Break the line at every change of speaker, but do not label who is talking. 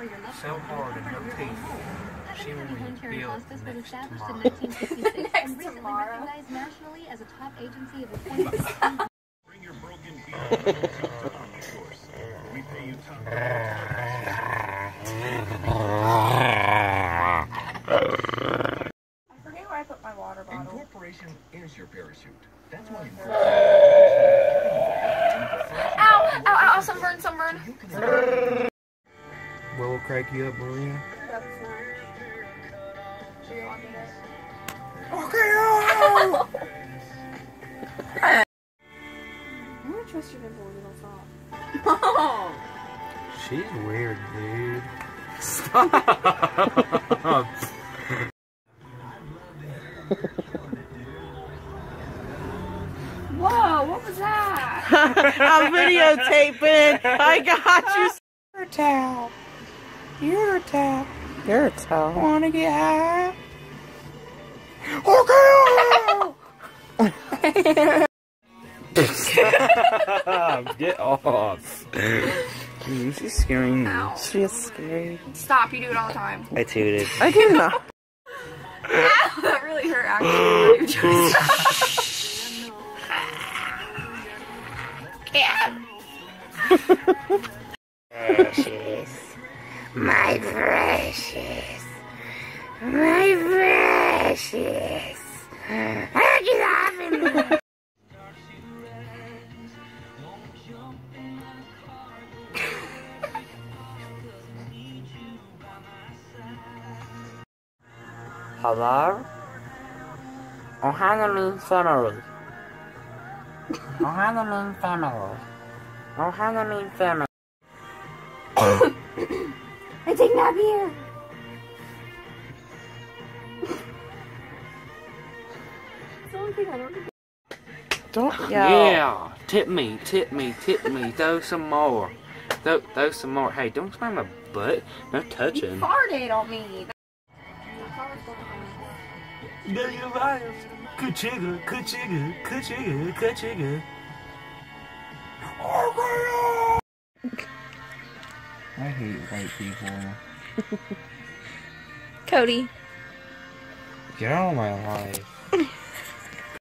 so hard and no teeth. She will be built next tomorrow.
Next tomorrow.
Nationally as a top agency of appointment.
Bring your broken vehicle to Omnisource. We pay you top.
I forget where I put my water bottle.
Incorporation is your parachute. That's why
Ow! Ow! Ow! Sunburn! Sunburn!
What will crack you up, Maria?
Okay. I'm gonna trust your nipple when you don't stop.
She's weird, dude. Stop.
Whoa! What was that?
I'm videotaping. I got you. You're a towel. You're a towel. You're a towel. Wanna get high? Okay.
Get off. She's scaring me.
Ow.
She's scary.
Stop! You do it all the time.
I tooted.
I do not.
Ow, that really hurt. Actually, you just. Yeah.
Precious. My precious. My precious. Get off of me.
Hello?
Ohana means family. Ohana means family. Ohana means family.
I take nap here. Someone think I don't.
Don't
Yeah. Tip me, tip me, tip me. Throw some more. Throw some more. Hey, don't smack my butt. No touching.
You farted on me.
Ka-chigga, ka-chigga, ka-chigga, ka-chigga. I hate white people.
Cody.
Get out of my life.